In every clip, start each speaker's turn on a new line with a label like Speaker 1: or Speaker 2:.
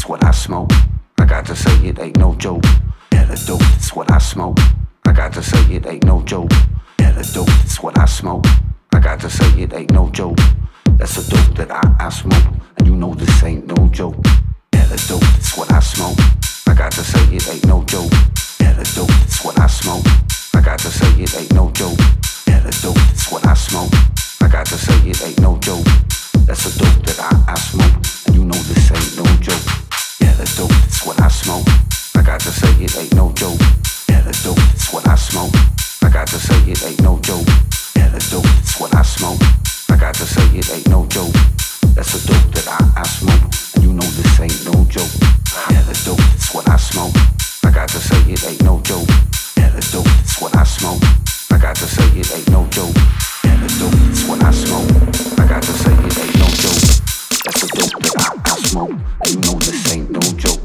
Speaker 1: it's what I smoke. I got to say it ain't no joke. Yeah, the dope, it's what I smoke. I got to say it ain't no joke. Yeah, the dope, it's what I smoke. I got to say it ain't no joke. That's the dope that I smoke, and you know this ain't no joke. Yeah, the dope, it's what I smoke. I got to say it ain't no joke. Yeah, the dope, it's what I smoke. I got to say it ain't no joke. Yeah, the dope, it's what I smoke. I got to say it ain't no joke. That's the dope that I smoke, and you know this ain't no joke. Yeah, the dope, it's what I smoke. I got to say it ain't no joke. Yeah, the dope, it's what I smoke. I got to say it ain't no joke. Yeah, the dope, it's what I smoke. I got to say it ain't no joke. That's the dope that I smoke, and you know this ain't no joke. Yeah, the dope, it's what I smoke. I got to say it ain't no joke. Yeah, the dope, it's what I smoke. I got to say it ain't no joke. Yeah, the dope, it's what I smoke. I got to say it ain't no joke. That's the dope that I smoke, and you know this ain't no joke.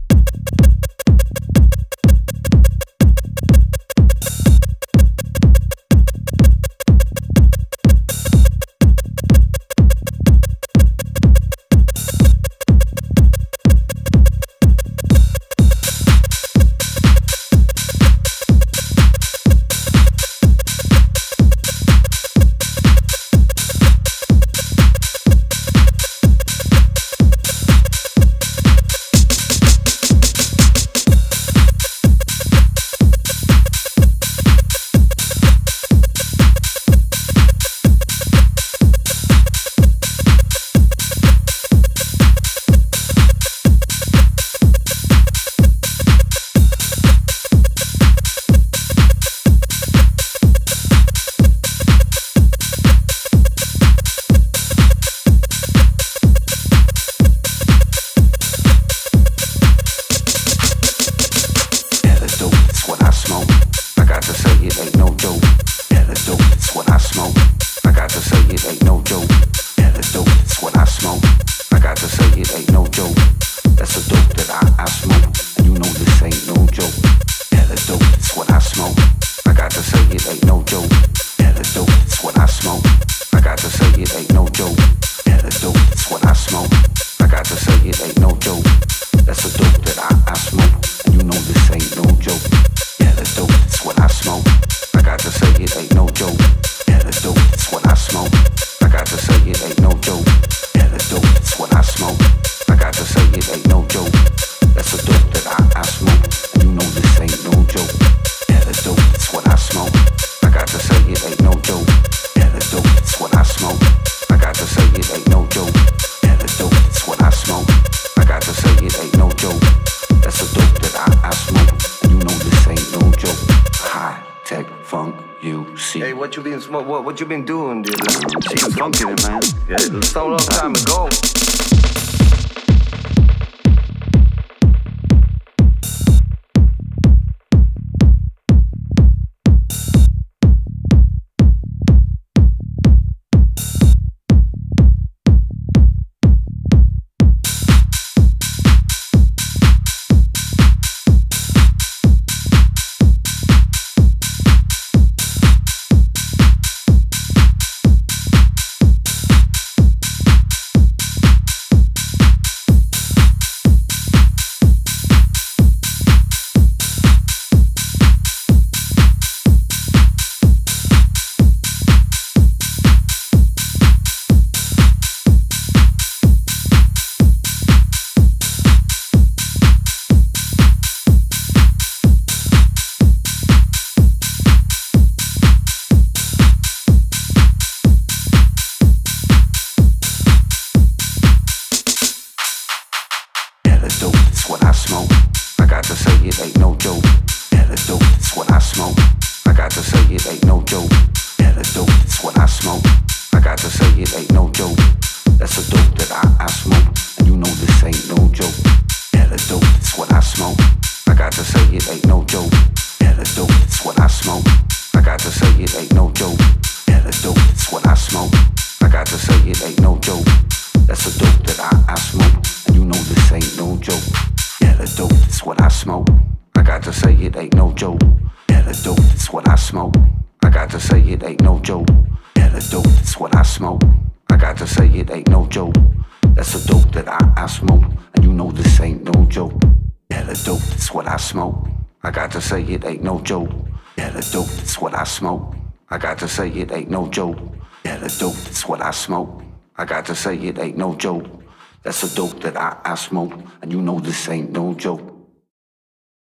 Speaker 2: What you been doing, dude? She was funking it, man. Yeah, it was so long time ago.
Speaker 1: and you know this ain't no joke. Yeah, the dope, that's what I smoke. I got to say it ain't no joke. Yeah, the dope, that's what I smoke. I got to say it ain't no joke. Yeah, the dope, that's what I smoke. I got to say it ain't no joke. That's a dope that I smoke, and you know this ain't no joke.